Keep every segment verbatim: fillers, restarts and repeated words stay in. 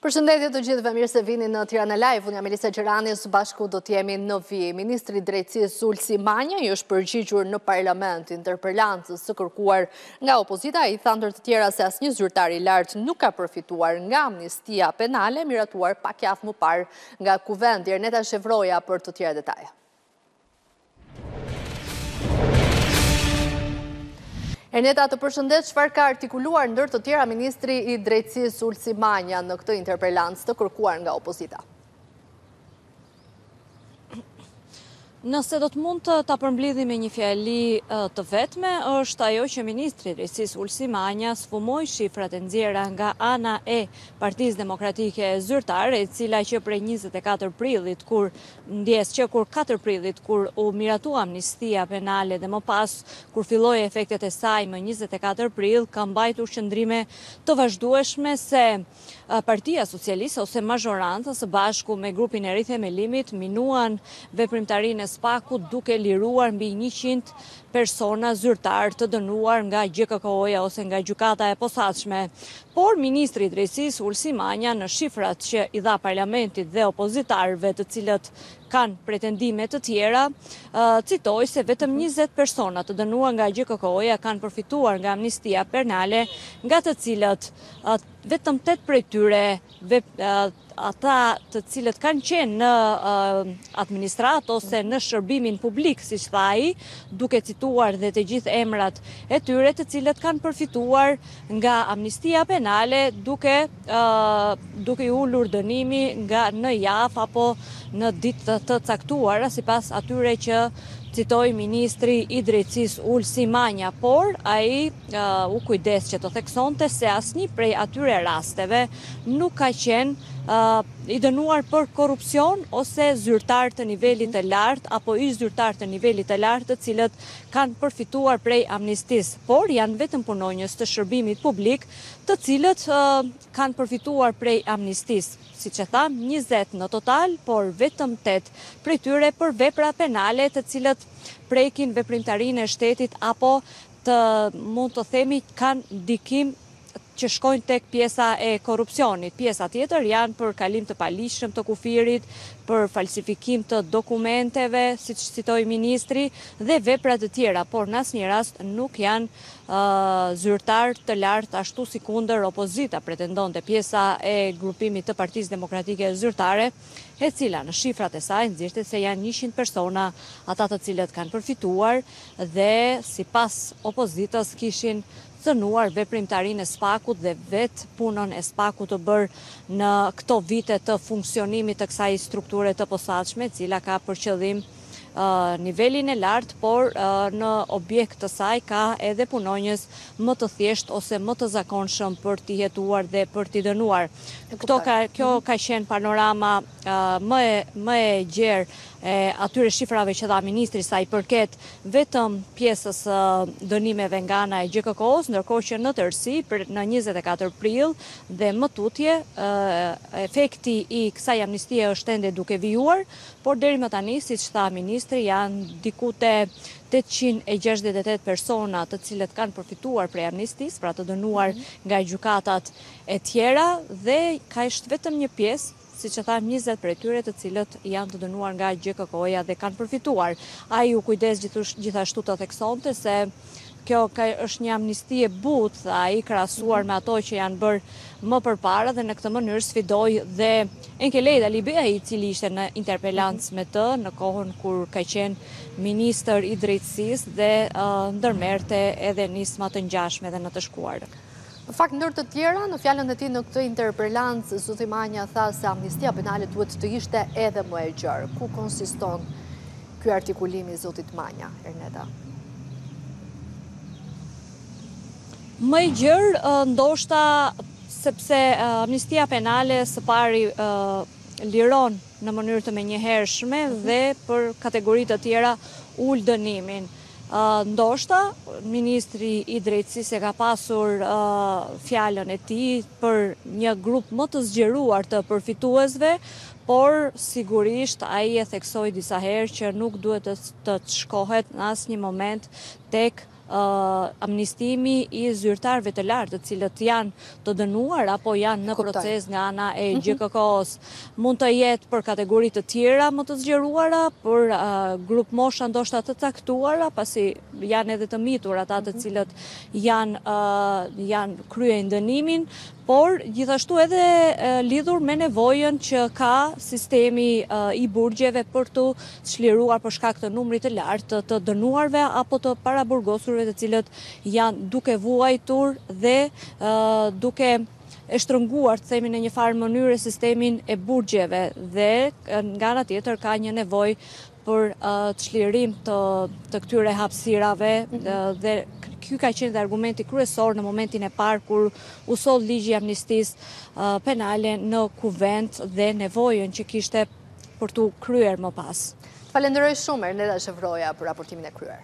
Përshëndetje të gjithëve, mirë se vini në Tirana Live. Unë jam Elisa Gjerani, së bashku do t'jemi në vijë. Ministri i Drejtësisë Ulsi Manja i është përgjigjur në parlament interpelancës së kërkuar nga opozita. I tha ndër të tjera se asnjë zyrtar i lartë nuk ka përfituar nga amnistia penale miratuar pak javë më parë nga Kuvendi. Erneta Shevroja për të tjera detaje. Erneta, të përshëndet, çfarë ka artikuluar ndër të tjera Ministri i Drejtësisë Ulsi Manja në këtë interpelancë të kërkuar nga opozita? Nëse do të mund të ta përmbledhim me një fjali të vetme, është ajo që Ministri i Drejtësisë Ulsi Manja sfumoi shifrat e nxjerra nga ana e Partisë Demokratike Zyrtare, e cila që prej njëzet e katër prillit, kur ndjes që kur katër prillit, kur u miratua amnistia penale dhe më pas kur filloi efektet e saj më njëzet e katër prill, ka mbajtur qëndrime të vazhdueshme se Partia Socialiste ose mazhoranta së bashku me grupin e rithemelimit minuan veprimtarinë e Spakut duke liruar mbi njëqind persona zyrtar të dënuar nga G K K O-ja ose nga gjykata e posaçme. Por Ministri i Drejtësisë Ulsi Manja në shifrat që i dha parlamentit dhe opozitarëve, të cilët kanë pretendime të tjera, citoj se vetëm njëzet persona të dënuar nga G K K O-ja kanë përfituar nga amnistia penale, nga të cilët vetëm tetë prej tyre ata të cilët kanë qenë në administrat ose në shërbimin publik, si që thaj, duke cituar dhe të gjithë emrat e tyre, të cilët kanë përfituar nga amnistia penale duke, duke ullur dënimi nga në javë apo në ditë të caktuara, sipas atyre që citoi Ministri i Drejtësisë Ulsi Manja, por ai uh, u kujdes që të theksonte se asnjë prej atyre rasteve nuk ka qenë uh, i dënuar për korrupsion ose zyrtar të nivelit të lartë apo ish zyrtar të nivelit të lartë të cilët kanë përfituar prej amnistisë, por janë vetëm punonjës të shërbimit publik të cilët uh, kanë përfituar prej amnistisë. Siç e tham, njëzet në total, por vetëm tetë prej tyre për vepra penale të cilët prekin veprimtarinë e shtetit apo të mund të themi kanë ndikim që shkojnë tek pjesa e korrupsionit. Pjesa tjetër janë për kalim të palishëm të kufirit, për falsifikim të dokumenteve, siç citoi ministri, dhe vepra të tjera, por në asnjë rast nuk janë uh, zyrtar të lartë ashtu si kundër opozita pretendonte pjesa e grupimit të Partisë Demokratike Zyrtare, e cila në shifrat e saj nxirrte se janë njëqind persona ata të cilët kanë përfituar dhe sipas opozitës kishin cënuar veprimtarinë e Spakut dhe vetë punën e Spakut të bërë në këto vite të funksionimit të kësaj strukture të posaçme, cila ka për qëllim uh, nivelin e lartë, por uh, në objekt të saj ka edhe punonjës më të thjesht ose më të zakonshëm për t'i hetuar dhe për t'i dënuar. Këto ka, kjo ka qenë panorama uh, më e, më e gjerë e atyre shifrave që dha ministri sa i përket vetëm pjesës uh, dënimeve nga ana e G K K O-s, ndërkohë që në tërësi për në njëzet e katër prill dhe më tutje uh, efekti i kësaj amnistie është ende duke vijuar, por deri më tani, siç tha ministri, janë diku te tetëqind e gjashtëdhjetë e tetë persona të cilët kanë përfituar prej amnistisë, pra të dënuar nga gjykatat e tjera, dhe ka është vetëm një pjesë, siç e tham, njëzet prej tyre të cilët janë të dënuar nga G K K O-ja dhe kanë përfituar. Ai u kujdes gjithashtu të theksonte se kjo ka, është një amnistie butë, ai krahasuar me ato që janë bërë më përpara, dhe në këtë mënyrë sfidoi dhe Enkelej Dalibea, i cili ishte në interpelancë me të në kohën kur ka qenë ministër i drejtësisë dhe uh, ndërmerte edhe nisma të ngjashme dhe në të shkuarë. Në fakt, ndër të tjera, në fjalën e tij në këtë interpelancë, Ulsi Manja tha se amnistia penale duhet të ishte edhe më e gjerë. Ku konsiston ky artikulim i zotit Manja, Erneta? Më i gjerë, ndoshta sepse amnistia penale së pari liron në mënyrë të menjëhershme dhe për kategori të tjera ul dënimin. Uh, ndoshta, Ministri i Drejtësisë e ka pasur uh, fjalën e tij për një grup më të zgjeruar të përfituesve, por sigurisht ai e theksoi disa herë që nuk duhet të, të shkohet në asnjë moment tek uh, amnistimi i zyrtarëve të lartë, të cilët janë të dënuar apo janë në proces nga ana e G K K-s. Mund të jetë për kategori të tjera më të zgjeruara, për uh, grup mosha ndoshta të caktuara, pasi janë edhe të mitur ata të cilët janë, uh, janë krye ndënimin, por gjithashtu edhe uh, lidhur me nevojën që ka sistemi uh, i burgjeve për të çliruar për shkak të numrit të lartë të dënuarve apo të paraburgosurve të cilët janë duke vuajtur dhe uh, duke e shtrënguar, të themi në një farë mënyrë sistemin e burgjeve dhe nga ana tjetër ka një nevojë për uh, çlirim të, të këtyre hapësirave uh, dhe ky ka qenë dhe argumenti kryesor në momentin e parë kur u soll ligji i amnistisë uh, penale në kuvent dhe nevojën që kishte për t'u kryer më pas. Falenderoj shumë Erneda Shevroja për raportimin e kryer.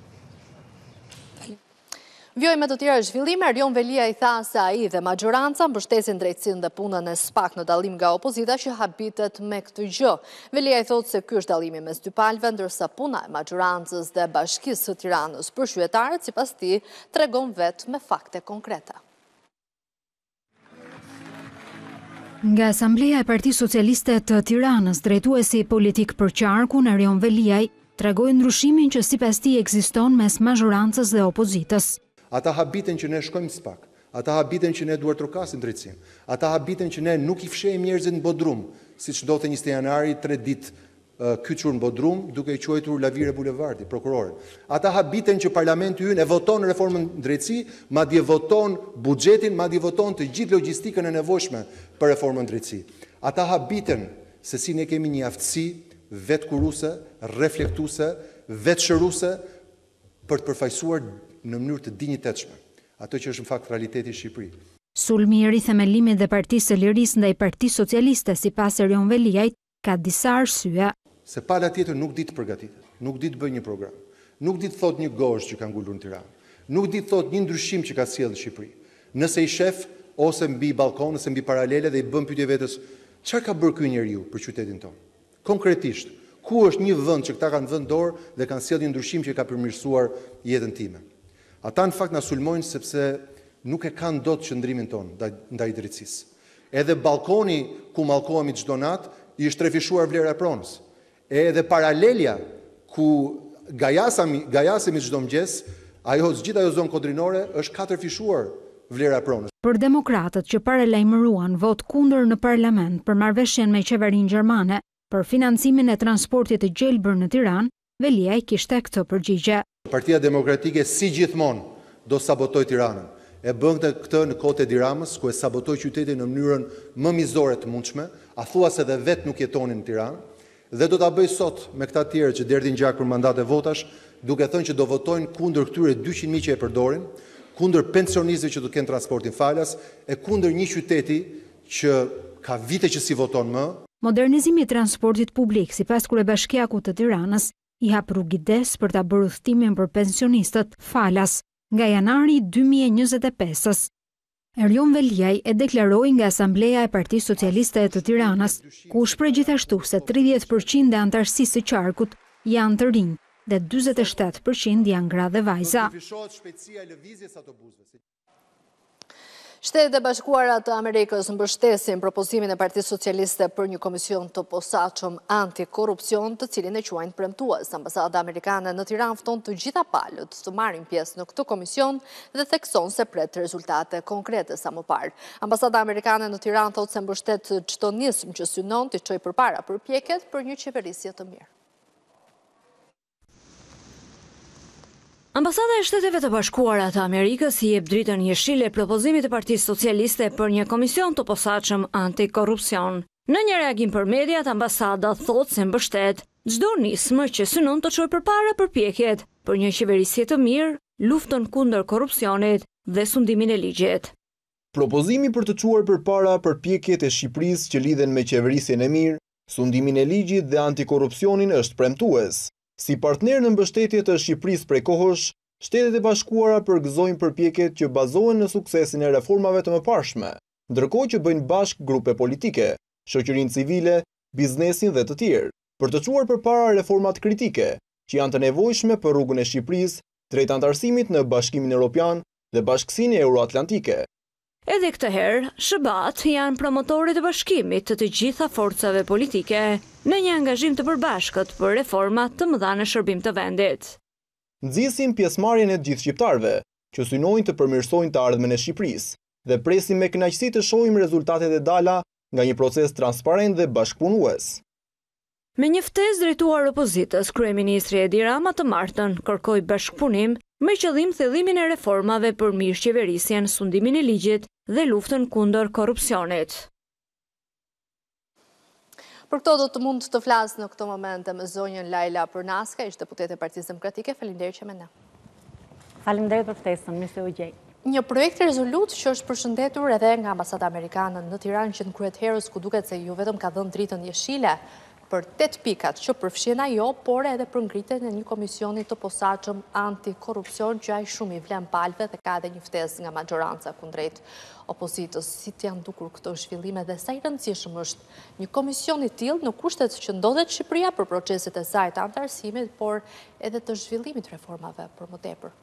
Vjojmë të tjera zhvillime, Erion Velia i tha se ai dhe majoranca mbështesin drejtësinë dhe punën e SPAK në dallim nga opozita që habitet me këtë gjë. Velia i thotë se ky është dallimi mes dy palëve, ndërsa puna e majorancës dhe Bashkisë së Tiranës për qytetarët, sipas tij, tregon vetë me fakte konkrete. Nga Asambleja e Partisë Socialiste të Tiranës, drejtuesi politik për qarkun Erion Veliaj tregoi ndryshimin që sipas tij ekziston mes majorancës dhe opozitës. Ata habiten që ne shkojmë SPAK, ata habiten që ne duar trokasim drejtësim, ata habiten që ne nuk i fshejmë njerëzit në Bodrum, siç ndodhte njëzet janari, tre ditë uh, kyçur në Bodrum, duke i quajtur Lavire Bulevardi, prokurorën. Ata habiten që parlamenti ynë e voton reformën drejtësi, madje voton buxhetin, madje voton të gjithë logjistikën e nevojshme për reformën drejtësi. Ata habiten se si ne kemi një aftësi vetkuruse, reflektuese, vetshëruese për të përfaqësuar në mënyrë të dinjitetshme ato që është në fakt realiteti i Shqipërisë. Sulmi i rithemelimit dhe Partisë së Lirisë ndaj Partisë Socialiste sipas Erion Veliajt ka disa arsye. Se pala tjetër nuk di të përgatitet, nuk di të bëjë një program, nuk di të thotë një gozhë që ka ngulur në Tiranë, nuk di të thotë një ndryshim që ka sjellë në Shqipëri. Nëse i shef ose mbi balkon, ose mbi paralele dhe i bën pyetje vetes, çfarë ka bërë ky njeriu për qytetin tonë? Konkretisht, ku është një vend që këta kanë vënë dorë dhe kanë sjellë një ndryshim që ka përmirësuar jetën time? Ata në fakt na sulmojnë sepse nuk e kanë dot qëndrimin tonë ndaj, ndaj drejtësisë. Edhe balkoni ku mallkohemi çdo natë i është trefishuar vlera e pronës. Edhe paralelja ku gajasemi, gajasemi çdo mëngjes, ajo gjithë ajo zonë kodrinore është katërfishuar vlera e pronës. Për demokratët që paralajmëruan vot kundër në parlament për marrëveshjen me qeverinë gjermane për financimin e transportit të gjelbër në Tiranë, Veliaj kishte këtë përgjigje. Partia Demokratike si gjithmonë do sabotoj Tiranën. E bën këtë në kohët e Diramës, ku e sabotoj qytetin në mënyrën më mizore të mundshme, a thua se dhe vetë nuk jetonin në Tiranë, dhe do ta bëj sot me këta tjerë që derdhin gjak për mandate votash, duke thënë që do votojnë kundër këtyre dyqind mijë që e përdorin, kundër pensionistëve që do të kenë transportin falas, e kundër një qyteti që ka vite që si voton më. Modernizimi i transportit publik sipas kryebashkiakut të Tiranës i hap rrugides për ta bërë udhëtimin për pensionistët falas nga janari dy mijë e njëzet e pesës. Erion Veliaj e deklaroi nga Asambleja e Partisë Socialiste të Tiranës, ku shpreh gjithashtu se tridhjetë përqind e antarësisë së qarkut janë të rinj dhe dyzet e shtatë përqind janë gra dhe vajza. Shtetet e Bashkuara të Amerikës mbështesin propozimin e Partisë Socialiste për një komision të posaçëm antikorrupsion, të cilin e quajnë premtues. Ambasada amerikane në Tiranë fton të gjitha palët të marrin pjesë në këtë komision dhe thekson se pret rezultate konkrete sa më parë. Ambasada amerikane në Tiranë thotë se mbështet çdo nismë që synon të çojë përpara përpjekjet për një qeverisje të mirë. Ambasada e Shteteve të Bashkuara të Amerikës i jep dritën jeshile propozimit të Partisë Socialiste për një komision të posaçëm antikorrupsion. Në një reagim për mediat, ambasada thotë se mbështet çdo nismë që synon të çojë përpara përpjekjet për një qeverisje të mirë, luftën kundër korrupsionit dhe sundimin e ligjit. Propozimi për të çuar përpara përpjekjet e Shqipërisë që lidhen me qeverisjen e mirë, sundimin e ligjit dhe antikorrupsionin është premtues. Si partner në mbështetje të Shqipërisë prej kohësh, Shtetet e Bashkuara përgëzojnë përpjekjet që bazohen në suksesin e reformave të mëparshme, ndërkohë që bëjnë bashk grupe politike, shoqërinë civile, biznesin dhe të tjerë, për të çuar përpara reformat kritike, që janë të nevojshme për rrugën e Shqipërisë drejt antarësimit në Bashkimin Evropian dhe Bashkësinë Euroatlantike. Edhe këtë herë, S B A-t janë promotorit të bashkimit të të gjitha forcave politike në një angazhim të përbashkët për reforma të mëdha në shërbim të vendit. Nxisim pjesëmarrjen e të gjithë shqiptarëve, që synojnë të përmirësojnë të ardhmen e Shqipërisë dhe presim me kënaqësi të shohim rezultatet e dala nga një proces transparent dhe bashkëpunues. Me një ftesë drejtuar opozitës, kryeministri Edi Rama të martën kërkoi bashkëpunim me qëllim thellimin e reformave për mirëqeverisjen, sundimin e ligjit dhe luftën kundër korrupsionit. Për këto do të mund të flasë në këto momente me zonjën Laila Përnaska, ishte deputete e Partisë Demokratike. Faleminderit që me ne. Faleminderit për ftesën, mirë se u gjej. Një projekt rezolut që është përshëndetur edhe nga Ambasada Amerikane në Tiranë që në kryet herës ku duket se ju vetëm ka dhënë dritën jeshile për tetë pikat që përfshin ajo, por edhe për ngritjen e një komisioni të posaçëm antikorrupsion që ai shumë i vlen palve dhe ka edhe një ftesë nga majoranca kundrejt opozitës. Si të janë dukur këto zhvillime dhe sa i rëndësishëm është një komision i tillë në kushtet që ndodhet Shqipëria për proceset e saj të antarësimit, por edhe të zhvillimit reformave për më tepër?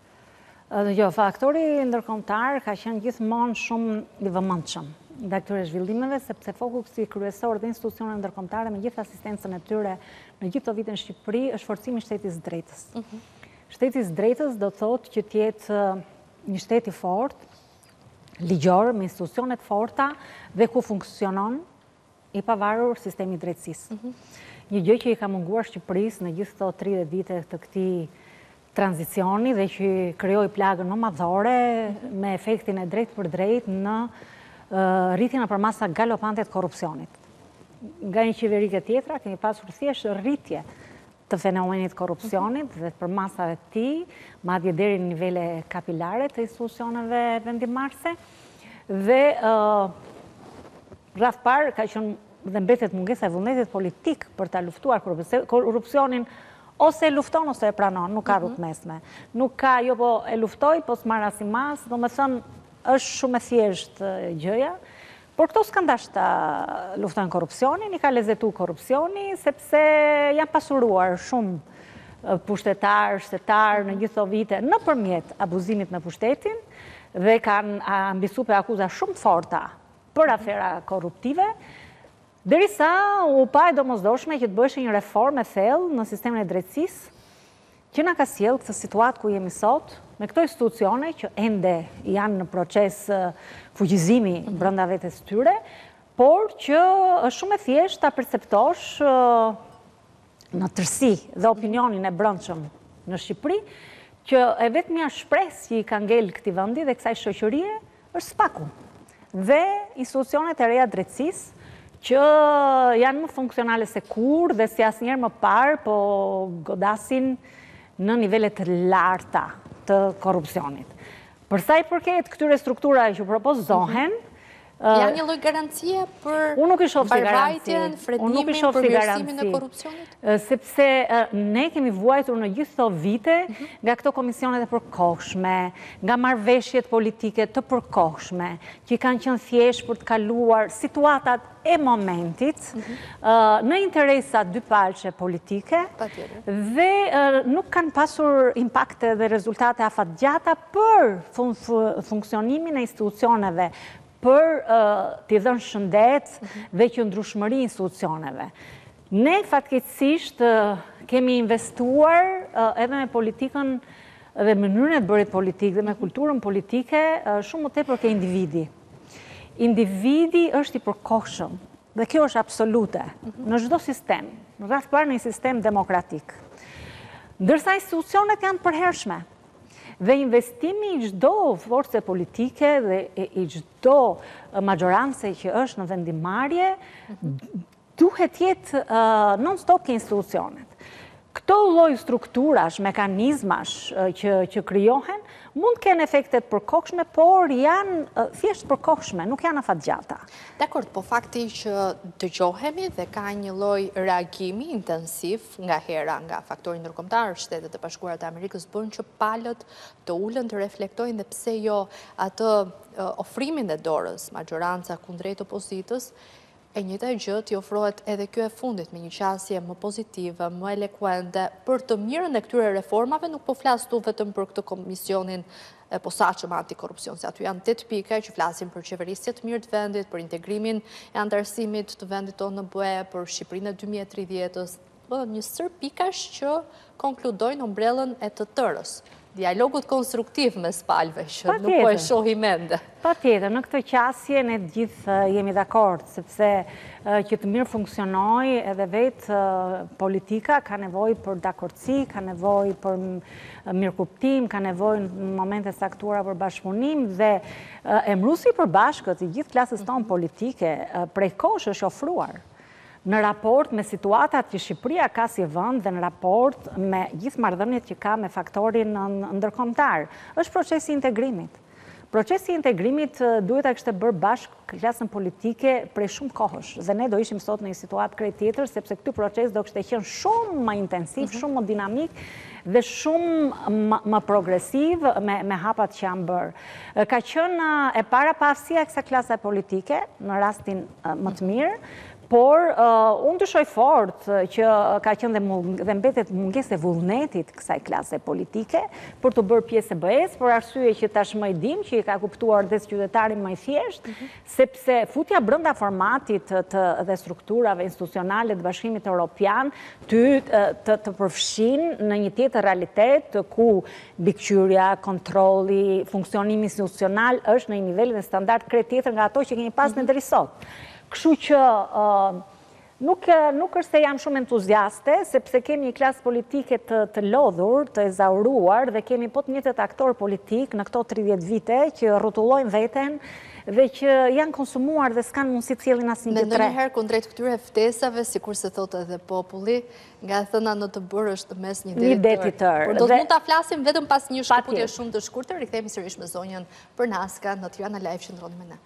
Jo, faktori ndërkombëtar ka qenë gjithmonë shumë i vëmendshëm ndaj këtyre zhvillimeve, sepse fokusi kryesor dhe institucionet ndërkombëtare me gjithë asistencën e tyre në gjithë këto vite në Shqipëri është forcimi i shtetit të drejtës. Mm-hmm. Shteti i drejtës do të thotë që të jetë një shtet i fortë, ligjor, me institucione të forta dhe ku funksionon i pavarur sistemi i drejtësisë. Mm-hmm. Një gjë që i ka munguar Shqipërisë në gjithë këto tridhjetë vite të këtij tranzicioni dhe që krijoi plagën më madhore me efektin e drejtë për drejtë në uh, rritjen e përmasa galopante të korrupsionit. Nga një qeveri ke tjetra kemi pasur thjesht rritje të fenomenit korrupsionit dhe të përmasave të tij, madje deri në nivele kapilare të institucioneve vendimarrëse dhe uh, rreth parë ka qenë dhe mbetet mungesa e vullnetit politik për ta luftuar korrupsionin. Ose e lufton ose e pranon, nuk ka rrugë mesme. Nuk ka, jo po e luftoj, po s'marr as i mas, do me thënë, është shumë e thjeshtë gjëja, por këto s'kan dashur ta luftojnë korrupsionin, i ka lezetu korrupsioni, sepse janë pasuruar shumë pushtetar, shtetar në gjithë këto vite nëpërmjet abuzimit në pushtetin dhe kanë ambisuar akuza shumë të forta për afera korruptive. Derisa u pa e domosdoshme që të bëhej një reformë e thellë në sistemin e drejtësisë, që na ka sjellë këtë situatë ku jemi sot, me këto institucione që ende janë në proces fuqizimi brenda vetes tyre, por që është shumë e thjeshtë ta perceptosh në tërësi dhe opinionin e brendshëm në Shqipëri, që e vetmja shpresë që i ka ngel këtij vendi dhe kësaj shoqërie është spaku. Dhe institucionet e reja drejtësisë që janë më funksionale se kur dhe si asnjëherë më parë, po godasin në nivele të larta të korrupsionit. Për sa i përket këtyre strukturave që propozohen, janë një lloj garancie për barvajtjen, fredimin, përmirësimin e korrupsionit? Sepse ne kemi vuajtur në gjithë këto vite nga këto komisionet e përkohshme, nga marrëveshjet politike të përkohshme, që kanë qenë thjesht për të kaluar situatat e momentit në interesa dypalçe politike dhe nuk kanë pasur impakte dhe rezultate afatgjata për funksionimin e institucioneve, për t'i dhënë shëndet dhe qëndrueshmëri institucioneve. Ne fatkeqësisht kemi investuar edhe me politikën dhe mënyrën e bërit politik dhe me kulturën politike shumë më tepër ke individi. Individi është i përkohshëm dhe kjo është absolute në çdo sistem, në rreth parë në një sistem demokratik. Ndërsa institucionet janë përhershme. Dhe investimi i çdo force politike dhe i çdo majorancë që është në vendimarrje duhet jetë non-stop ke institucionet. Këto lloj strukturash, mekanizmash që, që krijohen mund të kenë efekte të përkohshme, por janë thjesht përkohshme, nuk janë afatgjata. Dakor, po fakti që dëgjohemi dhe ka një lloj reagimi intensiv nga hera nga faktori ndërkombëtar, Shtetet e Bashkuara të Amerikës bën që palët të ulën të reflektojnë dhe pse jo atë ofrimin e dorës majoranca kundrejt opozitës, E njëjta gjë t'i ofrohet edhe kjo e fundit me një qasje më pozitive, më elekuente për të mirën e këtyre reformave, nuk po flas tu vetëm për këtë komisionin e posaçëm antikorrupsion, se aty janë tetë pika që flasin për qeverisje të mirë të vendit, për integrimin e antarësimit të vendit tonë në B E, për Shqipërinë e dy mijë e tridhjetës, një sër pikash që konkludojnë ombrellën e të tërës. Dialogut konstruktiv me spalve, që nuk po e shohi mende. Pa tjetër, në këtë qasje ne gjithë jemi dakord, sepse që të mirë funksionoj edhe vetë politika ka nevoj për dakordsi, ka nevoj për mirëkuptim, ka nevoj në momente saktuara për bashkëpunim, dhe emrusi për bashkët i gjithë klasës tonë politike prej kosh është ofruar në raport me situatat që Shqipëria ka si vënd dhe në raport me gjithë marrëdhëniet që ka me faktorin ndërkombëtar. Është procesi i integrimit. Procesi i integrimit duhet ta kishte bërë bashkë klasën politike prej shumë kohësh. Dhe ne do ishim sot në një situatë krejt tjetër, sepse ky proces do kishte qenë shumë më intensiv, shumë më dinamik dhe shumë më progresiv me, me hapat që janë bërë. Ka qenë e para pasia e kësaj klase politike në rastin më të mirë, por uh, unë dyshoj fort që ka qenë dhe, dhe mbetet mungesë e vullnetit kësaj klase politike për të bërë pjesë e B E-s, por arsye që tashmë i dim që i ka kuptuar dhe qytetarin më i thjesht, mm-hmm. sepse futja brenda formatit të, dhe strukturave institucionale të Bashkimit Evropian të, të, të përfshin në një tjetër realitet ku bikqyrja, kontrolli, funksionimi institucional është në një nivel dhe standard krejt tjetër nga ato që kemi pas mm-hmm. në deri sot. Kështu që uh, nuk, nuk është se jam shumë entuziaste, sepse kemi një klasë politike të, të lodhur, të ezauruar, dhe kemi po të njëjtët aktor politik në këto tridhjetë vite që rrotullojnë veten dhe që janë konsumuar dhe s'kanë mundësi të sjellin asnjë gjë tre. Ndonjëherë kundrejt këtyre ftesave, sikur se thotë edhe populli, nga thëna në të bërë është mes një deti deti tërë. Por do të mund ta flasim vetëm pas një shkëputje shumë të shkurtër, rikthehemi sërish me zonjën Përnaska në Tirana Live, qëndroni me ne.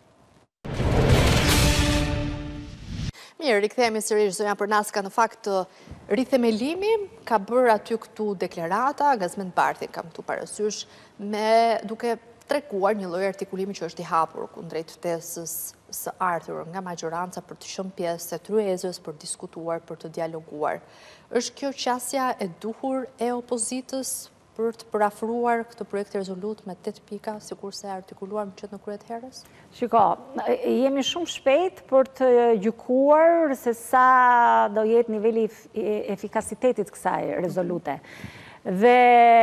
Mirë, rikthehemi sërish zonja Përnaska, në fakt rithemelimi ka bërë aty këtu deklarata, Gazmend Barthi kam këtu parasysh, me duke treguar një lloj artikulimi që është i hapur kundrejt ftesës së ardhur nga majoranca për të qenë pjesë e tryezës, për diskutuar, për të dialoguar. Është kjo qasja e duhur e opozitës për të parafruar këtë projekt rezolut me tetë pika, sikur se artikuluar më qëtë në kryet herës? Shiko, jemi shumë shpejt për të gjykuar se sa do jetë niveli efikasitetit kësaj rezolute. Dhe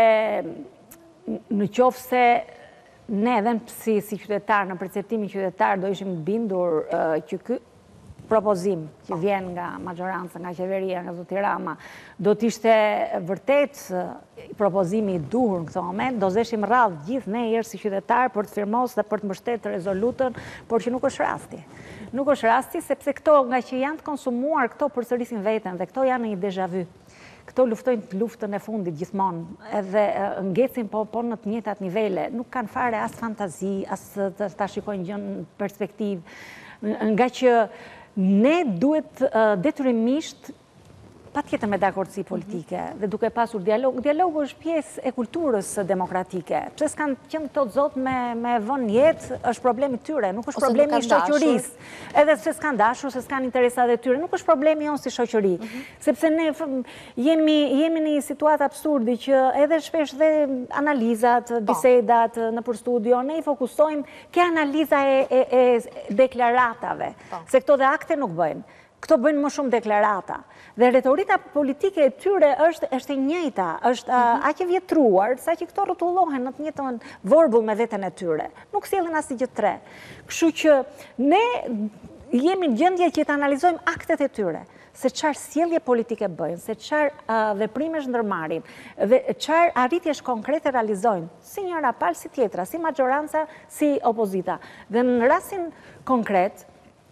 në qoftë se ne edhe si, si qytetar, në perceptimin qytetar, do ishim bindur uh, që ky propozim që vjen nga majoranca, nga qeveria, nga zoti Rama, do t'ishte vërtet propozimi i duhur në këtë moment, do zeshim rradh gjithë ne erë si qytetar për të firmos dhe për të mbështetur rezolutën, por që nuk është rasti. Nuk është rasti sepse këto nga që janë të konsumuar, këto përsërisin veten dhe këto janë një déjà vu. Këto luftojnë luftën e fundit gjithmonë, edhe ngecin po, po në të njëjtat nivele, nuk kanë fare as fantazi, as të ta shikojnë gjën në perspektivë, nga që ne duhet uh, detyrimisht pa tjetër me dakordsi politike dhe duke pasur dialog. Dialogu është pjesë e kulturës demokratike. Pse s'kan qenë këto zot me, me vën jetë, është problemi tyre, nuk është Ose problemi i shoqërisë. Edhe se s'kan dashur, se s'kan interesat e tyre, nuk është problemi jonë si shoqëri. Mm -hmm. Sepse ne jemi, jemi në një situatë absurdi që edhe shpesh dhe analizat, bisedat në për studio, ne i fokusojmë ke analiza e, e, e deklaratave, pa. Se këto dhe akte nuk bëjnë. Këto bëjnë më shumë deklarata. Dhe retorika politike e tyre është, është e njëjta, është mm-hmm. aq e vjetruar, sa që këto rrotullohen në të njëjtën vorbull me veten e tyre. Nuk sjellin asnjë gjë tre. Kështu që ne jemi në gjendje që të analizojmë aktet e tyre, se çfarë sjellje politike bëjnë, se çfarë uh, veprimesh ndërmarrin, dhe çfarë arritjesh konkrete realizojnë, si njëra palë, si tjetra, si majoranca, si opozita. Dhe në rastin konkret,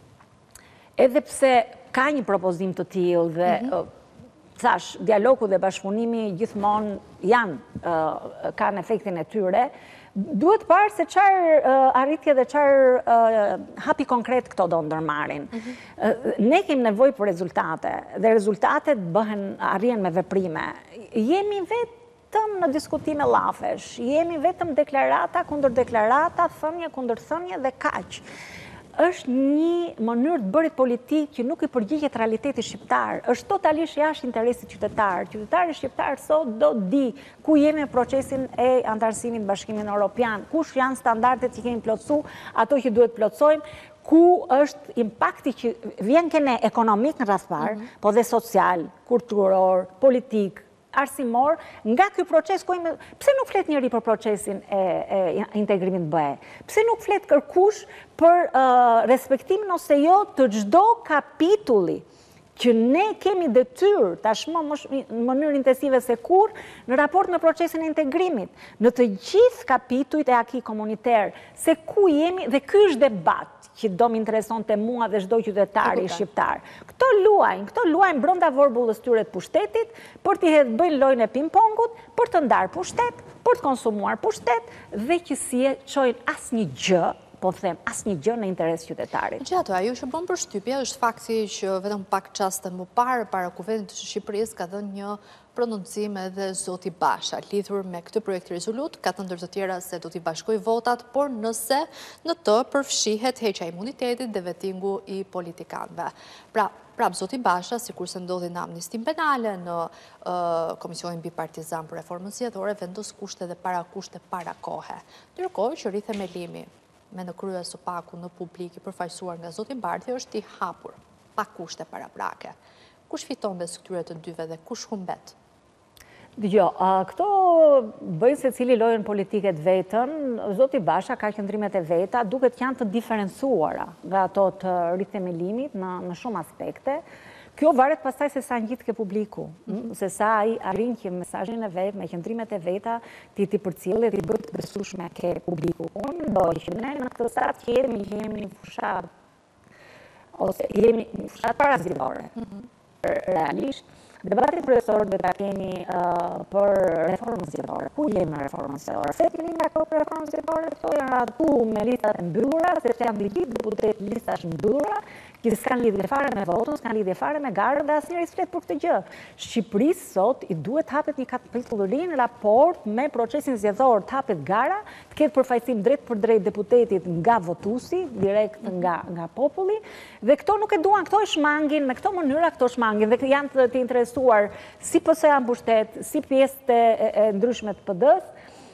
edhe pse ka një propozim të tillë dhe mm -hmm. thash, dialogu dhe bashkëpunimi gjithmonë janë, uh, kanë efektin e tyre, duhet parë se çfarë uh, arritje dhe çfarë uh, hapi konkret këto do ndërmarrin. Mm -hmm. uh, ne kemi nevojë për rezultate dhe rezultatet bëhen arrihen me veprime. Jemi vetë vetëm në diskutime llafesh, jemi vetëm deklarata kundër deklarata, thënie kundër thënie dhe kaq. është një mënyrë të bërit politikë që nuk i përgjigjet realitetit shqiptar, është totalisht jashtë interesit qytetar. Qytetari shqiptar sot do di ku jemi në procesin e antarësimit në Bashkimin Evropian, kush janë standardet që kemi plotësu, ato që duhet plotsojmë, ku është impakti që vjen kene ekonomik në radhpar, mm -hmm. po dhe social, kulturor, politik, arsimor, nga ky proces, pse nuk flet njëri për procesin e, e integrimit B E? Pse nuk flet kërkush për uh, respektimin ose jo të çdo kapitulli që ne kemi detyrë tashmë në mënyrë intensive se kur në raport me procesin e integrimit, në të gjithë kapitujt e aki komuniter, se ku jemi, dhe ky është debat që do më intereson të mua dhe çdo qytetari shqiptar. Këto luajnë, këto luajnë brenda vorbullës tyre të pushtetit, për t'i hedhë bëjnë lojën e ping-pongut, për të ndarë pushtet, për të konsumuar pushtet, dhe që si e qojnë asnjë gjë, po them, asnjë gjë në interes qytetarit. Gjato, ajo që bën përshtypje është fakti që vetëm pak çaste më parë para kuvendit të Shqipërisë ka dhënë një prononcim edhe zoti Basha lidhur me këtë projekt rezolut, ka të ndër të tjera se do t'i bashkoj votat, por nëse në të përfshihet heqja e imunitetit dhe vetingu i politikanëve. Pra, prap zoti Basha, sikur se ndodhi në amnistin penale, në uh, Komisionin Bipartizan për Reformën Zgjedhore, vendos kushte dhe para kushte para kohe. Ndërkohë që rithemelimi me në krye së paku në publik i përfaqësuar nga zoti Bardhi është i hapur, pa kushte paraprake. Kush fiton mes këtyre të dyve dhe kush humbet? Dgjoj, këto bëjnë se cili lojën politiket vetën, zoti Basha ka qëndrimet e veta, duket janë të diferencuara nga ato të rithemelimit në, në shumë aspekte. Kjo varet pastaj se sa ngjit ke publiku, mm-hmm. se sa ai arrin që mesazhin e vet, me qëndrimet e veta, ti ti përcjellë dhe ti bëhet besueshme ke publiku. Unë mendoj që ne në këtë sat që jemi, jemi në fushat, ose jemi në fushat parazitore. Mm-hmm. Realisht, debatin kryesor do ta kemi uh, për reformën zgjedhore. Ku jemi në reformën zgjedhore? Se kemi nga këto reformën zgjedhore, këto janë atu me listat e mbyllura, sepse janë të gjithë deputet listash mbyllura, që s'kan lidhje fare me votën, s'kan lidhje fare me garën, dhe asnjëri s'flet për këtë gjë. Shqipërisë sot i duhet hapet një kapitull i ri në raport me procesin zgjedhor, të hapet gara, të ketë përfaqësim drejt për drejt deputetit nga votuesi, direkt nga nga populli, dhe këto nuk e duan, këto e shmangin, me këto mënyra këto shmangin, dhe janë të, të interesuar si P S A në pushtet, si pjesë e, e ndryshme të P D-s,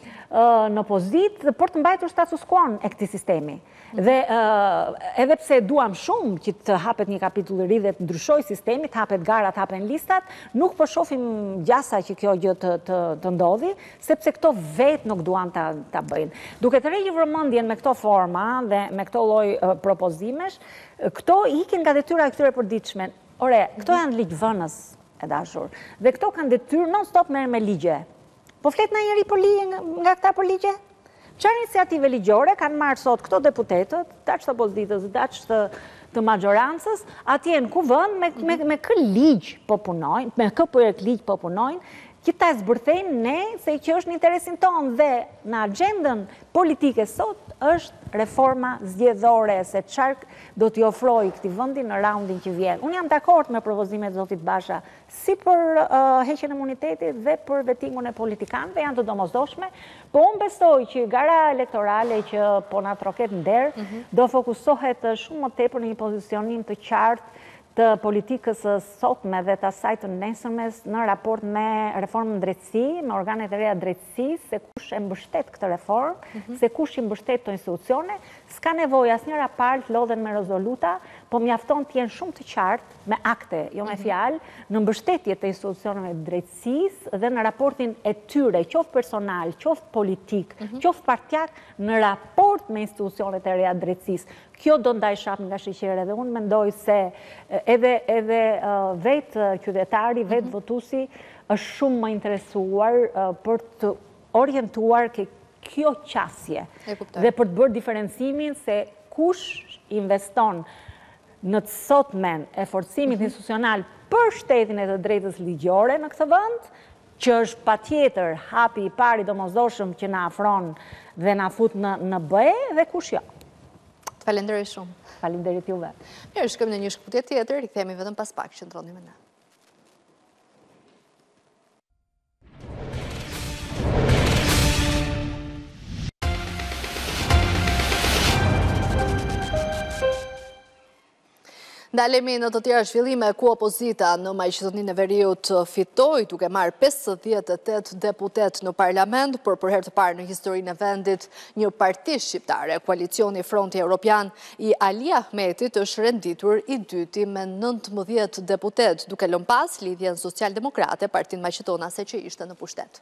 në opozit, për të mbajtur status quo e këtij sistemi. Dhe uh, edhe pse duam shumë që të hapet një kapitull i ri dhe të ndryshoj sistemi, të hapet gara, të hapen listat, nuk po shohim gjasa që kjo gjë të, të, të ndodhi, sepse këto vetë nuk duan ta, ta bëjnë. Duke të rejë vëmendjen me këto forma dhe me këto lloj uh, propozimesh, këto ikin nga detyra e këtyre përditshme. Ore, këto janë ligjvënës e dashur. Dhe këto kanë detyrë non-stop merren me ligje. Po flet na njëri për ligje nga këta për ligje? Çfarë iniciative ligjore kanë marrë sot këto deputetët, daç të opozitës, daç të, të majorancës, atje në kuvend me, me, me kë ligj po punojnë, me kë projekt ligj po punojnë, që ta zbërthejnë ne se që është në interesin tonë, dhe në agendën politike sot është reforma zgjedhore, se çfarë do t'i ofrojë këtij vendi në raundin që vjen. Unë jam dakord me propozimet e zotit Basha, si për uh, heqjen e imunitetit dhe për vetingun e politikanëve, janë të domosdoshme, po unë besoj që gara elektorale që po na troket nder, mm-hmm. do fokusohet shumë më tepër në një pozicionim të qartë të politikës sotme dhe të asaj të nesërmes në raport me reformën drejtësi, me organet e reja drejtësisë, se kush e mbështet këtë reformë, mm-hmm. se kush i mbështet të institucione, s'ka nevojë asnjëra palë të lodhen me rezoluta, po mjafton të jenë shumë të qartë me akte, jo me fjalë, në mbështetje të institucioneve drejtësisë dhe në raportin e tyre, qoftë personal, qoftë politik, mm-hmm. qoftë partijak, në raport me institucionet e reja drejtësisë. Kjo do ndaj shap nga sheqere, dhe unë mendoj se edhe, edhe uh, vetë qytetari, vetë mm-hmm. votuesi është shumë më interesuar uh, për të orientuar ke kjo qasje dhe për të bërë diferencimin se kush investon në të sotmen e forcimit mm-hmm. institucional për shtetin e të drejtës ligjore në këtë vend, që është patjetër hapi i pari domosdoshëm që na afron dhe na fut në, në B E, dhe kush jo. Falenderoj shumë. Falenderit juve. Mirë, shkojmë në një shkputje tjetër, rikthehemi vetëm pas pak, qëndroni me ne. Ndalemi në të tjera zhvillime ku opozita në Maqedoninë e Veriut fitoi duke marrë pesëdhjetë e tetë deputet në parlament, por për herë të parë në historinë e vendit një parti shqiptare, koalicioni Fronti Evropian i Ali Ahmetit është renditur i dyti me nëntëmbëdhjetë deputet, duke lënë pas lidhjen socialdemokrate Partinë Maqedonase që ishte në pushtet.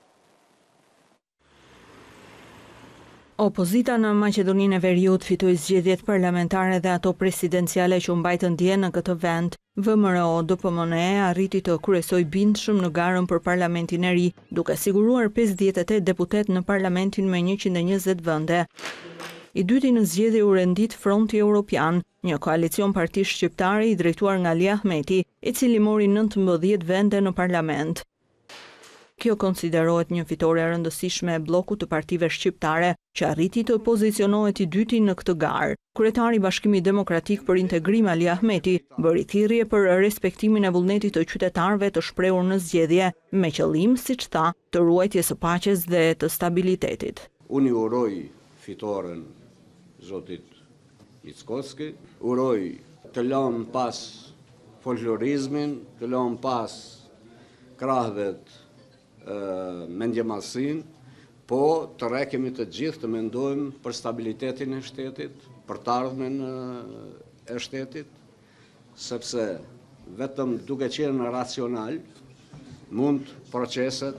Opozita në Maqedoninë e Veriut fitoi zgjedhjet parlamentare dhe ato presidenciale që u mbajtën dje në këtë vend. V M R O D P M N E arriti të kryesojë bindshëm në garën për parlamentin e ri, duke siguruar pesëdhjetë e tetë deputet në parlamentin me njëqind e njëzet vende. I dyti në zgjedhje u rendit Fronti Evropian, një koalicion partish shqiptare i drejtuar nga Ali Ahmeti, i cili mori nëntëmbëdhjetë vende në parlament. Kjo konsiderohet një fitore e rëndësishme e bllokut të partive shqiptare, që arriti të pozicionohet i dyti në këtë garë. Kryetari i Bashkimit Demokratik për Integrim Ali Ahmeti bëri thirrje për respektimin e vullnetit të qytetarëve të shprehur në zgjedhje, me qëllim, siç tha, të ruajtjes së paqes dhe të stabilitetit. Unë i uroj fitoren zotit Mickoski, uroj të lëm pas folklorizmin, të lëm pas krahëvet mendjemasin, po të rekemi të gjithë të mendojmë për stabilitetin e shtetit, për të ardhmen e shtetit, sepse vetëm duke qenë racional, mund proceset,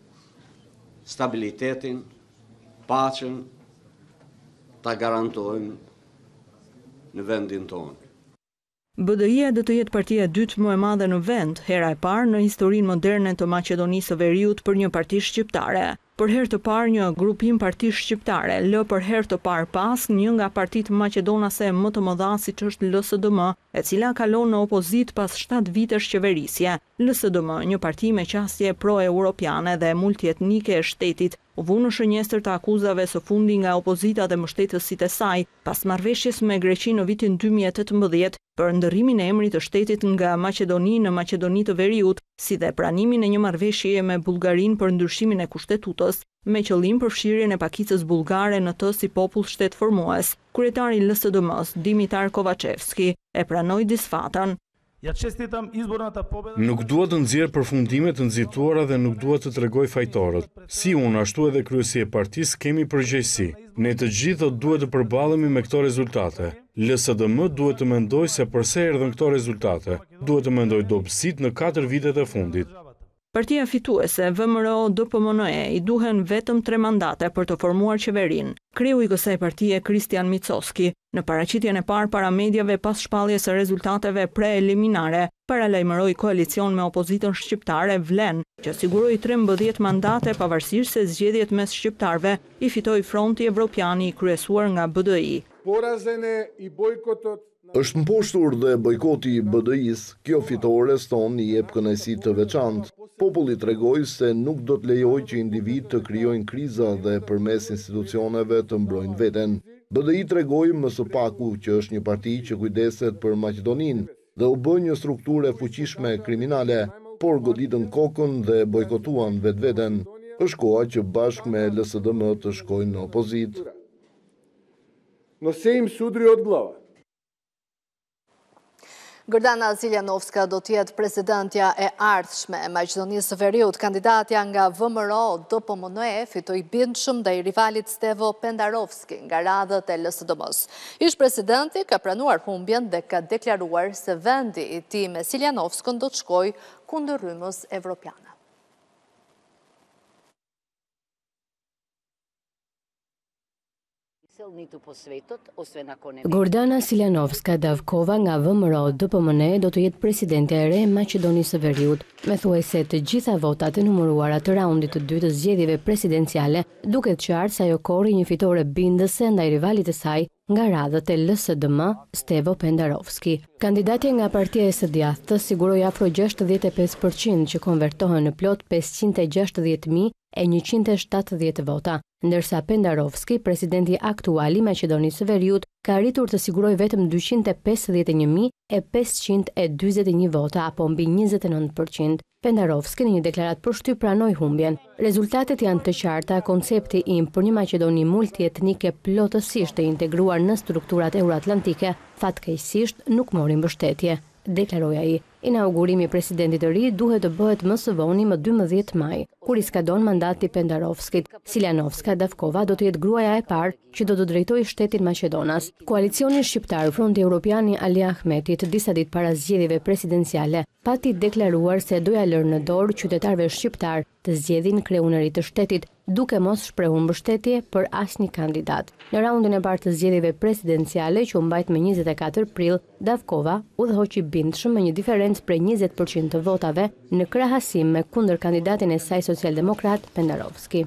stabilitetin, paqen, ta garantojmë në vendin tonë. B D I-a do të jetë partia e dytë më e madhe në vend, hera e parë në historinë moderne të Maqedonisë së Veriut për një parti shqiptare. Për herë të parë një grupim partish shqiptare lë për herë të parë pas një nga partitë maqedonase më të mëdha siç është L S D M, e cila kalon në opozit pas shtatë vitesh qeverisje. L S D M, një parti me qasje pro-europiane dhe multietnike e shtetit, u vu në shënjestër të akuzave së fundi nga opozita dhe mbështetësit e saj, pas marrëveshjes me Greqinë në vitin dy mijë e tetëmbëdhjetë për ndërrimin e emrit të shtetit nga Maqedoni në Maqedoni të Veriut, si dhe pranimin e një marrëveshjeje me Bullgarinë për ndryshimin e kushtetutës, me qëllim përfshirjen e pakicës bullgare në të si popull shtet formues. Kryetari i L S D M-s, Dimitar Kovacevski, e pranoi disfatën. Nuk dua të nxjerr përfundime të nxituara dhe nuk dua të tregoj fajtorët. Si unë, ashtu edhe kryesi e partisë kemi përgjegjësi. Ne të gjithë duhet të përballemi me këto rezultate. L S D M duhet të mendoj se pse erdhën këto rezultate. Duhet të mendoj dobësit në katër vitet e fundit. Partia fituese, V M R O D P M N E, i duhen vetëm tre mandate për të formuar qeverinë. Kreu i kësaj partie, Kristian Mickoski, në paraqitjen e parë para mediave pas shpalljes së rezultateve preeliminare, paralajmëroi koalicion me opozitën shqiptare Vlen, që siguroi trembëdhjetë mandate pavarësisht se zgjedhjet mes shqiptarëve i fitoi Fronti Evropian i kryesuar nga B D I. Është mposhtur dhe bojkoti i B D I-s, kjo fitore ston i jep kënaqësi të veçantë. Populli tregoi se nuk do të lejojë që individ të krijojnë kriza dhe përmes institucioneve të mbrojnë veten. B D I tregoi më së paku që është një parti që kujdeset për Maqedoninë dhe u bë një strukturë e fuqishme kriminale, por goditën kokën dhe bojkotuan vetveten. Është koha që bashkë me L S D M të shkojnë në opozitë. No se im sudri od glava. Gordana Ziljanovska do t'jetë presidentja e ardhshme e Maqedonisë së Veriut. Kandidatja nga V M R O D P M N E fitoi bindshëm ndaj rivalit Stevo Pendarovski nga radhët e L S D M-s. Ish presidenti ka pranuar humbjen dhe ka deklaruar se vendi i tij me Ziljanovskën do të shkojë kundër rrymës evropiane. Gordana Siljanovska Davkova nga V M R O D P M N E do të jetë presidente e re e Maqedonisë së Veriut, me thuajse të gjitha votat e numëruara të raundit të dytë të zgjedhjeve presidenciale, duket qartë se ajo korri një fitore bindëse ndaj rivalit të saj nga radhët e L S D M, Stevo Pendarovski. Kandidatja nga partia e së djathtë siguroi afro gjashtëdhjetë e pesë përqind që konvertohen në plot pesëqind e gjashtëdhjetë mijë e njëqind e shtatëdhjetë vota, ndërsa Pendarovski, presidenti aktual i Maqedonisë së Veriut, ka arritur të sigurojë vetëm dyqind e pesëdhjetë e një mijë e pesëqind e dyzet e një vota apo mbi njëzet e nëntë përqind. Pendarovski në një deklaratë për shtyp pranoi humbjen. Rezultatet janë të qarta, koncepti im për një Maqedoni multietnike plotësisht e integruar në strukturat euroatlantike, fatkeqësisht nuk mori mbështetje, deklaroi ai. Inaugurimi i presidentit të ri duhet të bëhet më së voni më dymbëdhjetë maj, kur i skadon mandati Pendarovskit. Siljanovska Davkova do të jetë gruaja e parë që do të drejtojë shtetin Maqedonas. Koalicioni shqiptar Fronti Evropian i Ali Ahmetit disa ditë para zgjedhjeve presidenciale pati deklaruar se doja lërë në dorë qytetarëve shqiptar të zgjedhin kreunerit të shtetit, duke mos shprehur mbështetje për asnjë kandidat. Në raundin e parë të zgjedhjeve presidenciale që u mbajt më njëzet e katër prill, Davkova udhëhoqi bindshëm me një diferencë prej njëzet përqind të votave në krahasim me kundër kandidatin e saj socialdemokrat Pendarovski.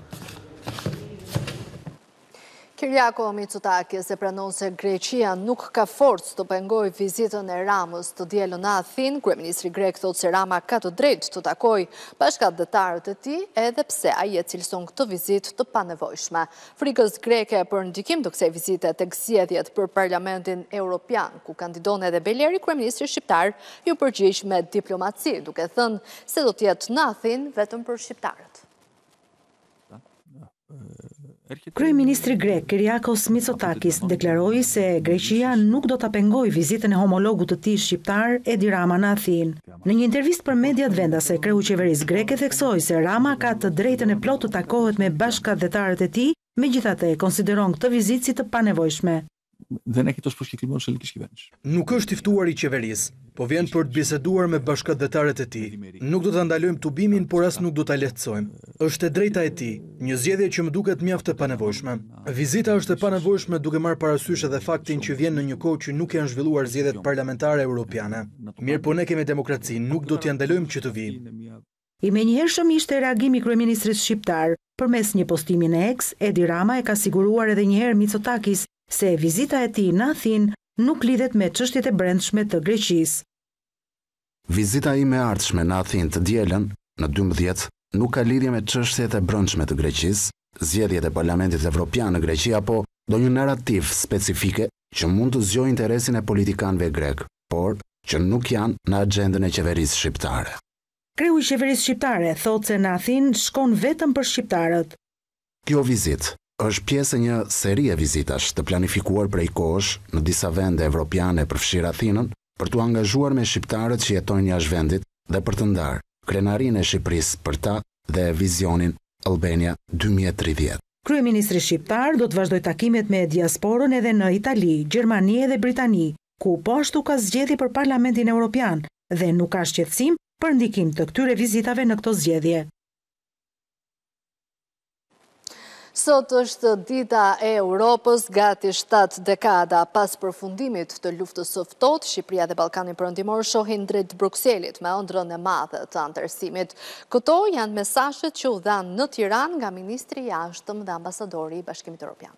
Kyriako Mitsotakis e pranon se Greqia nuk ka forcë të pengojë vizitën e Ramës të dielën në Athinë. Kryeministri grek thotë se Rama ka të drejtë të takojë bashkëdhetarët e tij, edhe pse ai e cilëson këtë vizitë të panevojshme. Frikës greke për ndikim të kësaj vizite tek zgjedhjet për Parlamentin Evropian, ku kandidon edhe Beleri, kryeministri shqiptar ju përgjigj me diplomaci, duke thënë se do të jetë në Athinë vetëm për shqiptarët. Kryeministri grek Kyriakos Mitsotakis deklaroi se Greqia nuk do ta pengojë vizitën e homologut të tij shqiptar Edi Rama në Athinë. Në një intervistë për mediat vendase, kreu i qeverisë greke theksoi se Rama ka të drejtën e plotë të takohet me bashkëdhetarët e tij, megjithatë konsideron këtë vizitë si të panevojshme. Δεν έχει τόσο προσκεκλημένος της ελληνικής κυβέρνησης. Nuk është i ftuar i qeverisë, po vjen për të biseduar me bashkëdhetarët e tij. Nuk do ta ndalojmë tubimin, por as nuk do ta lehtësojmë. Është e drejta e tij, një zgjedhje që më duket mjaft e panevojshme. Vizita është e panevojshme duke marrë parasysh edhe faktin që vjen në një kohë që nuk janë zhvilluar zgjedhjet parlamentare europiane. Mirë, po ne kemi demokraci, nuk do t'ia ndalojmë që të vijë. I menjëhershëm ishte reagimi i kryeministrit shqiptar. Përmes një postimi në X, Edi Rama e ka siguruar edhe një herë Mitsotakis se vizita e tij në Athinë nuk lidhet me çështjet e brendshme të Greqisë. Vizita ime e ardhshme në Athinë të dielën në dymbëdhjetë nuk ka lidhje me çështjet e brendshme të Greqisë, zgjedhjet e Parlamentit Evropian në Greqi apo ndonjë narrativ specifike që mund të zgjojë interesin e politikanëve grek, por që nuk janë në agjendën e qeverisë shqiptare. Kreu i qeverisë shqiptare thotë se në Athinë shkon vetëm për shqiptarët. Kjo vizitë është pjesë e një seri e vizitash të planifikuar prej kohësh në disa vende evropiane përfshirë Athinën për t'u angazhuar me shqiptarët që jetojnë jashtë vendit dhe për të ndarë krenarinë e Shqipërisë për ta dhe vizionin Albania dy mijë e tridhjetë. Kryeministri shqiptar do të vazhdojë takimet me diasporën edhe në Itali, Gjermani dhe Britani, ku po ashtu ka zgjedhje për Parlamentin Evropian dhe nuk ka shqetësim për ndikim të këtyre vizitave në këto zgjedhje. Sot është dita e Europës, gati shtatë dekada pas përfundimit të luftës së ftohtë, Shqipëria dhe Ballkani Perëndimor shohin drejt Brukselit me ëndrrën e madhe të anëtarësimit. Këto janë mesazhet që u dhanë në Tiranë nga ministri i jashtëm dhe ambasadori i Bashkimit Evropian.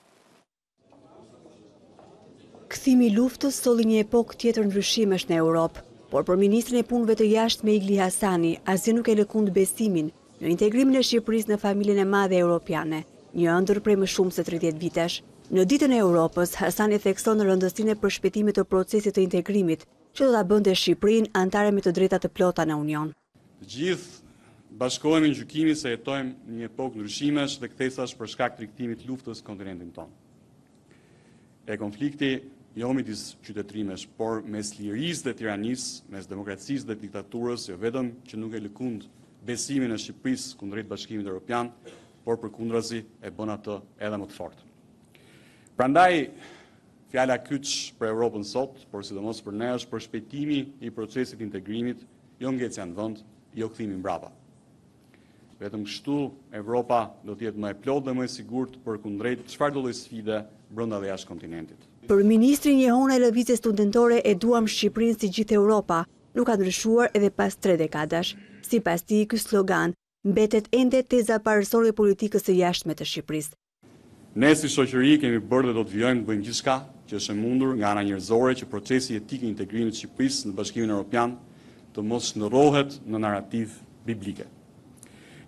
Kthimi i luftës solli një epokë tjetër ndryshimesh në Europë, por për ministrin e punëve të jashtme Igli Hasani, asgjë nuk e lëkund besimin në integrimin e Shqipërisë në familjen e madhe europiane, një ëndër prej më shumë se tridhjetë vitesh. Në ditën e Europës, Hasani thekson rëndësinë e përshpejtimit të procesit të integrimit, që do ta bënte Shqipërinë anëtare me të drejta të plota në Union. Të gjithë bashkohemi në gjykimin se jetojmë një epokë ndryshimesh dhe kthesash për shkak të rikthimit të luftës kontinentin tonë. E konflikti jo midis qytetrimesh, por mes lirisë dhe tiranisë, mes demokracisë dhe diktaturës, jo vetëm që nuk e lëkund besimin e Shqipërisë kundrejt Bashkimit Evropian, por përkundrazi e bën atë edhe më të fortë. Prandaj, fjala kyç për Europën sot, por sidomos për ne, është përshpejtimi i procesit integrimit, jo ngecja në vend, jo kthimi mbrapa. Vetëm kështu Evropa do të jetë më e plotë dhe më e sigurt për kundrejt çfarë do lloj sfide brenda dhe jashtë kontinentit. Për ministrin njehona e lëvizjes studentore e duam Shqipërinë si gjithë Europa, nuk ka ndryshuar edhe pas tre dekadash. Sipas tij, ky slogan mbetet ende teza parësore e politikës së jashtme të Shqipërisë. Ne si shoqëri kemi bërë dhe do të vijojmë të bëjmë gjithçka që është e mundur nga ana njerëzore që procesi etik i integrimit të Shqipërisë në Bashkimin Evropian të mos shndërrohet në narrativ biblike.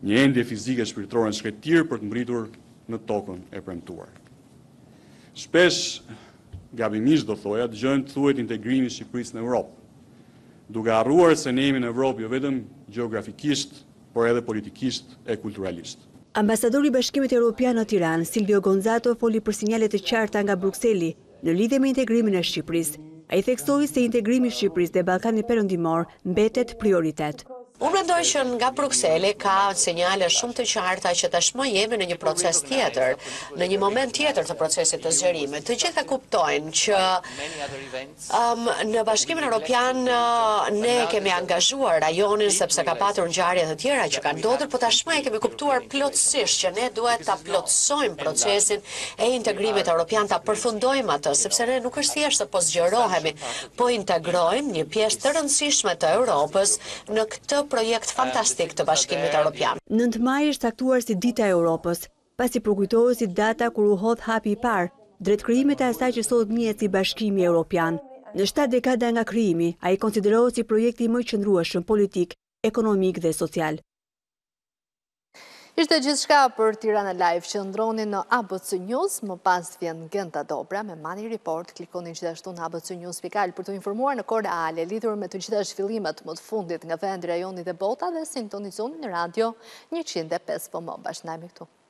një endje fizike shpirtërore në shkretir për të mbritur në tokën e premtuar. Shpesh, gabimisht do thoja, dëgjojmë të thuhet integrimi i Shqipërisë në Europë, duke harruar se ne jemi në Europë jo vetëm gjeografikisht, por edhe politikisht e kulturalisht. Ambasadori i Bashkimit Evropian në Tiranë, Silvio Gonzato, foli për sinjalet të qarta nga Brukseli në lidhje me integrimin e Shqipërisë. Ai theksoi se integrimi i Shqipërisë dhe Ballkanit Perëndimor mbetet prioritet. Unë mendoj që nga Brukseli ka sinjale shumë të qarta që tashmë jemi në një proces tjetër, në një moment tjetër të procesit të zgjerimit. Të gjitha kuptojnë që um, në Bashkimin Evropian uh, ne kemi angazhuar rajonin sepse ka patur ngjarje të tjera që kanë ndodhur, por tashmë e kemi kuptuar plotësisht që ne duhet ta plotësojmë procesin e integrimit evropian, ta përfundojmë atë, sepse ne nuk është thjesht të po zgjerohemi, po integrojmë një pjesë të rëndësishme të Europës në këtë projekt fantastik të Bashkimit Evropian. nëntë maj është caktuar si Dita e Europës, pasi përkujtohet si data kur u hodh hapi i parë drejt krijimit të asaj që sot njihet si Bashkimi Evropian. Në shtatë dekada nga krijimi, ai konsiderohet si projekti më i qëndrueshëm politik, ekonomik dhe social. Ishte gjithçka për Tirana Live, që ndroni në A B C News, më pas vjen Genta Dobra me Money Report, klikoni gjithashtu në abcnews.al për të informuar në kohë reale lidhur me të gjitha zhvillimet më të fundit nga vendi, rajoni dhe bota, dhe sintonizoni në radio njëqind e pesë P M. Bashkëndajmë këtu.